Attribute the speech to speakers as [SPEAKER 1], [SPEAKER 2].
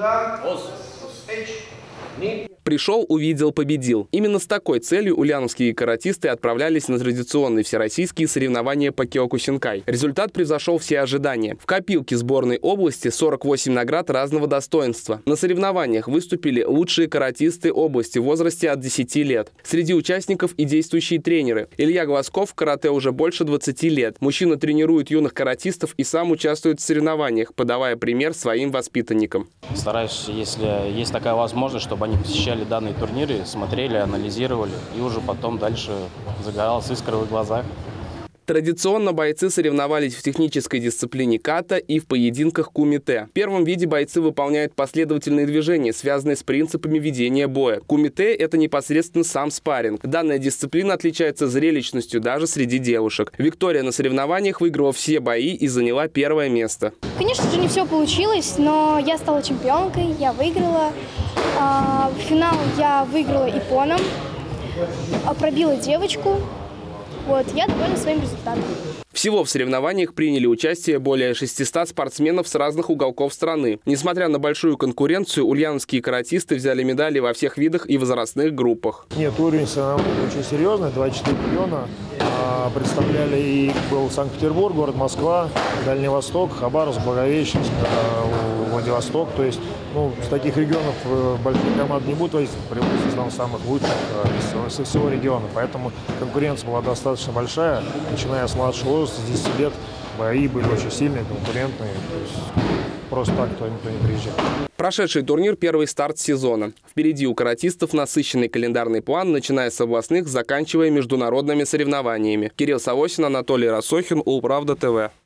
[SPEAKER 1] Пришел, увидел, победил. Именно с такой целью ульяновские каратисты отправлялись на традиционные всероссийские соревнования по киокусинкай. Результат превзошел все ожидания. В копилке сборной области 48 наград разного достоинства. На соревнованиях выступили лучшие каратисты области в возрасте от 10 лет. Среди участников и действующие тренеры. Илья Глазков в карате уже больше 20 лет. Мужчина тренирует юных каратистов и сам участвует в соревнованиях, подавая пример своим воспитанникам.
[SPEAKER 2] Стараюсь, если есть такая возможность, чтобы они посещали данные турниры, смотрели, анализировали, и уже потом дальше загоралась искра в глазах.
[SPEAKER 1] Традиционно бойцы соревновались в технической дисциплине ката и в поединках кумите. В первом виде бойцы выполняют последовательные движения, связанные с принципами ведения боя. Кумите – это непосредственно сам спарринг. Данная дисциплина отличается зрелищностью даже среди девушек. Виктория на соревнованиях выиграла все бои и заняла первое место.
[SPEAKER 3] Конечно же, не все получилось, но я стала чемпионкой, я выиграла. Финал я выиграла иппоном, пробила девочку. Я довольна своим результатом.
[SPEAKER 1] Всего в соревнованиях приняли участие более 600 спортсменов с разных уголков страны. Несмотря на большую конкуренцию, ульяновские каратисты взяли медали во всех видах и возрастных группах.
[SPEAKER 4] Нет, уровень соревнований очень серьезный, 24 региона. Представляли и был Санкт-Петербург, город Москва, Дальний Восток, Хабаровск, Благовещенск, Владивосток. То есть, с таких регионов большие команды не будут возить, привозят там самых лучших со всего региона. Поэтому конкуренция была достаточно большая, начиная с младшего возраста, с 10 лет. Бои были очень сильные, конкурентные. То есть, просто так никто не приезжает.
[SPEAKER 1] Прошедший турнир – первый старт сезона. Впереди у каратистов насыщенный календарный план, начиная с областных, заканчивая международными соревнованиями. Кирилл Савосин, Анатолий Росохин, Улправда ТВ.